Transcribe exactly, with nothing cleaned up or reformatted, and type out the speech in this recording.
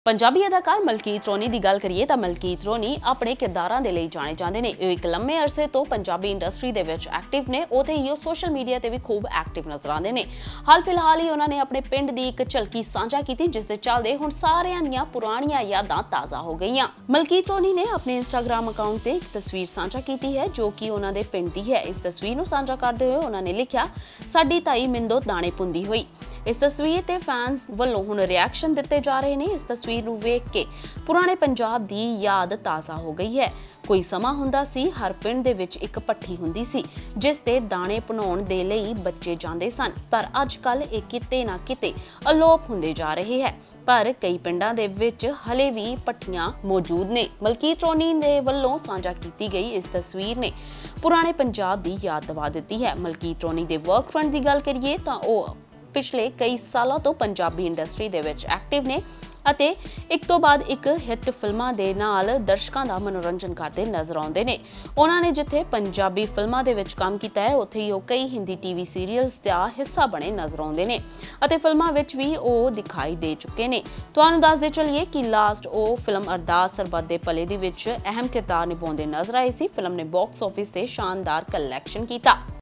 पंजाबी अदाकार मलकीत रोनी की गल करिए तो मलकीत रोनी अपने किरदारां दे लई जाने जाते हैं। एक लंबे अरसे तो पंजाबी इंडस्ट्री दे विच एक्टिव ने, उते ही सोशल मीडिया ते भी खूब एक्टिव नजर आते हैं। हाल फिलहाल ही उन्होंने अपने पिंड की एक झलकी साझा की, जिस दे चलदे हुण सारियां दियां पुरानियां यादां ताज़ा हो गईयां। मलकीत रोनी ने अपने इंस्टाग्राम अकाउंट ते एक तस्वीर साझा की है जो कि उन्हां दे पिंड दी है। इस तस्वीर नूं साझा करते हुए उन्होंने लिखा, साडी ताई मिंदो दाणे पुंदी हुई। इस तस्वीर ते फैंस वल्लों हुण रिएक्शन दिते जा रहे हैं। इस तस्वीर नूं वेख के पुराने पंजाब दी याद ताज़ा हो गई है। कोई समा हुंदा सी, हर पिंड दे विच एक भट्ठी हुंदी सी जिस ते दाणे भुनाउण दे लई बच्चे जांदे सन, पर अजकल इह किते ना किते अलोप हुंदे जा रहे है। पर कई पिंडां दे विच हले भी भट्ठियां मौजूद ने। मलकीत रोनी दे वल्लों साझा कीती गई इस तस्वीर ने पुराने पंजाब दी याद दिवा दित्ती है। मलकीत रोनी दे वर्क फ्रंट दी गल करिए तां ओह पिछले कई सालों तो पंजाबी इंडस्ट्री दे विच एक्टिव ने ਅਤੇ ਇੱਕ ਤੋਂ ਬਾਅਦ ਇੱਕ ਹਿੱਟ ਫਿਲਮਾਂ ਦੇ ਨਾਲ ਦਰਸ਼ਕਾਂ ਦਾ ਮਨੋਰੰਜਨ ਕਰਦੇ ਨਜ਼ਰ ਆਉਂਦੇ ਨੇ। ਉਹਨਾਂ ਨੇ ਜਿੱਥੇ ਪੰਜਾਬੀ ਫਿਲਮਾਂ ਦੇ ਵਿੱਚ ਕੰਮ ਕੀਤਾ ਹੈ, ਉੱਥੇ ਹੀ ਉਹ ਕਈ ਹਿੰਦੀ ਟੀਵੀ ਸੀਰੀਅਲਸ ਦਾ ਹਿੱਸਾ ਬਣੇ ਨਜ਼ਰ ਆਉਂਦੇ ਨੇ ਅਤੇ ਫਿਲਮਾਂ ਵਿੱਚ ਵੀ ਉਹ ਦਿਖਾਈ ਦੇ ਚੁੱਕੇ ਨੇ। ਤੁਹਾਨੂੰ ਦੱਸਦੇ ਚੱਲੀਏ ਕਿ ਲਾਸਟ ਉਹ ਫਿਲਮ ਅਰਦਾਸ ਸਰਬੱਤ ਦੇ ਭਲੇ ਦੇ ਵਿੱਚ ਅਹਿਮ ਕਿਰਦਾਰ ਨਿਭਾਉਂਦੇ ਨਜ਼ਰ ਆਏ ਸੀ। ਫਿਲਮ ਨੇ ਬਾਕਸ ਆਫਿਸ ਤੇ ਸ਼ਾਨਦਾਰ ਕਲੈਕਸ਼ਨ ਕੀਤਾ।